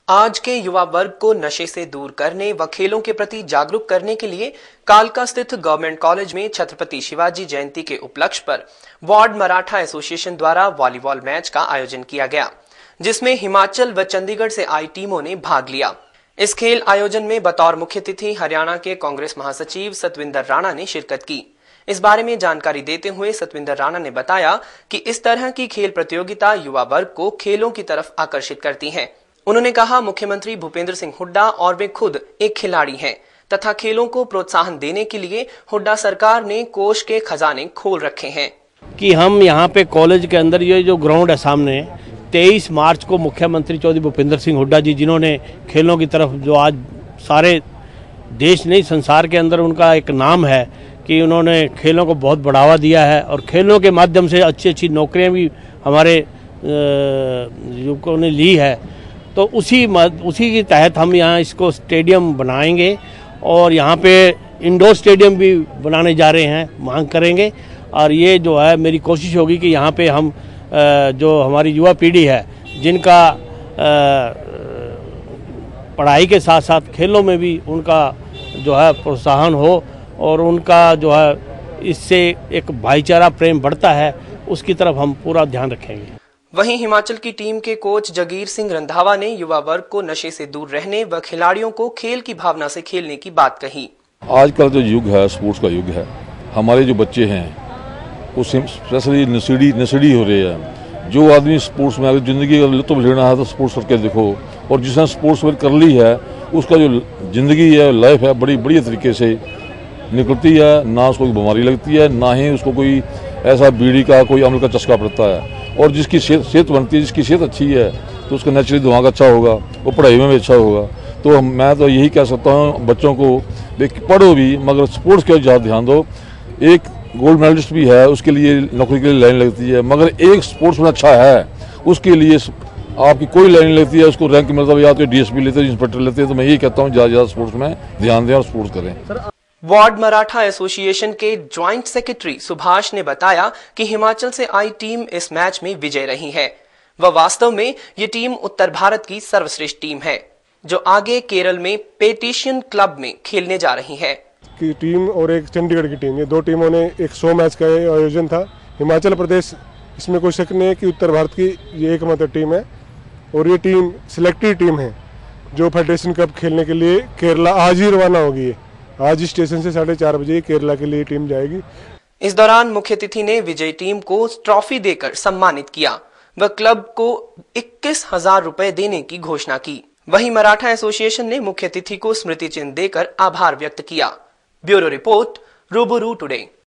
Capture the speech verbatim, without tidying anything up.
आज के युवा वर्ग को नशे से दूर करने व खेलों के प्रति जागरूक करने के लिए कालका स्थित गवर्नमेंट कॉलेज में छत्रपति शिवाजी जयंती के उपलक्ष्य पर वार्ड मराठा एसोसिएशन द्वारा वॉलीबॉल मैच का आयोजन किया गया, जिसमें हिमाचल व चंडीगढ़ से आई टीमों ने भाग लिया। इस खेल आयोजन में बतौर मुख्य अतिथि हरियाणा के कांग्रेस महासचिव सतविंदर राणा ने शिरकत की। इस बारे में जानकारी देते हुए सतविंदर राणा ने बताया कि इस तरह की खेल प्रतियोगिता युवा वर्ग को खेलों की तरफ आकर्षित करती है। उन्होंने कहा, मुख्यमंत्री भूपेंद्र सिंह हुड्डा और वे खुद एक खिलाड़ी हैं तथा खेलों को प्रोत्साहन देने के लिए हुड्डा सरकार ने कोष के खजाने खोल रखे हैं कि हम यहाँ पे कॉलेज के अंदर ये जो ग्राउंड है सामने तेईस मार्च को मुख्यमंत्री चौधरी भूपेंद्र सिंह हुड्डा जी, जिन्होंने खेलों की तरफ जो आज सारे देश नहीं संसार के अंदर उनका एक नाम है कि उन्होंने खेलों को बहुत बढ़ावा दिया है और खेलों के माध्यम से अच्छी अच्छी नौकरियां भी हमारे युवकों ने ली है। तो उसी उसी के तहत हम यहाँ इसको स्टेडियम बनाएंगे और यहाँ पे इंडोर स्टेडियम भी बनाने जा रहे हैं, मांग करेंगे। और ये जो है मेरी कोशिश होगी कि यहाँ पे हम जो हमारी युवा पीढ़ी है जिनका पढ़ाई के साथ साथ खेलों में भी उनका जो है प्रोत्साहन हो और उनका जो है इससे एक भाईचारा प्रेम बढ़ता है, उसकी तरफ हम पूरा ध्यान रखेंगे। वहीं हिमाचल की टीम के कोच जगीर सिंह रंधावा ने युवा वर्ग को नशे से दूर रहने व खिलाड़ियों को खेल की भावना से खेलने की बात कही। आजकल जो युग है स्पोर्ट्स का युग है, हमारे जो बच्चे हैं वो स्पेशली नशेड़ी नशेड़ी हो रहे हैं। जो आदमी स्पोर्ट्स में अगर जिंदगी का लुत्फ लेना है तो स्पोर्ट्स करके देखो, और जिसने स्पोर्ट्स कर ली है उसका जो जिंदगी है लाइफ है बड़ी बढ़िया तरीके से निकलती है, ना उसको कोई बीमारी लगती है, ना ही उसको कोई ऐसा बीड़ी का कोई अमल का चस्का पड़ता है। और जिसकी सेहत बनती है, जिसकी सेहत अच्छी है तो उसका नेचुरली दिमाग अच्छा होगा, वो पढ़ाई में भी अच्छा होगा। तो मैं तो यही कह सकता हूँ बच्चों को, पढ़ो भी मगर स्पोर्ट्स के ज़्यादा ध्यान दो। एक गोल्ड मेडलिस्ट भी है, उसके लिए नौकरी के लिए लाइन लगती है, मगर एक स्पोर्ट्स में अच्छा है उसके लिए आपकी कोई लाइन नहीं लगती है, उसको रैंक मिलता है, या तो डीएसपी लेते हैं, इंस्पेक्टर लेते हैं। तो मैं यही कहता हूँ ज़्यादा ज़्यादा स्पोर्ट्स में ध्यान दें और स्पोर्ट्स करें। वार्ड मराठा एसोसिएशन के ज्वाइंट सेक्रेटरी सुभाष ने बताया कि हिमाचल से आई टीम इस मैच में विजय रही है व वास्तव में ये टीम उत्तर भारत की सर्वश्रेष्ठ टीम है जो आगे केरल में पेटिशन क्लब में खेलने जा रही है। की टीम और एक चंडीगढ़ की टीम, ये दो टीमों ने एक सौ मैच का आयोजन था। हिमाचल प्रदेश इसमें कोई शक नहीं है कि उत्तर भारत की ये एकमात्र टीम है और ये टीम सिलेक्टेड टीम है जो फेडरेशन कप खेलने के लिए केरला आज ही रवाना होगी। आज स्टेशन से साढ़े चार बजे केरला के लिए टीम जाएगी। इस दौरान मुख्य अतिथि ने विजयी टीम को ट्रॉफी देकर सम्मानित किया व क्लब को इक्कीस हजार रुपए देने की घोषणा की। वहीं मराठा एसोसिएशन ने मुख्य अतिथि को स्मृति चिन्ह देकर आभार व्यक्त किया। Bureau report, Rubaru today.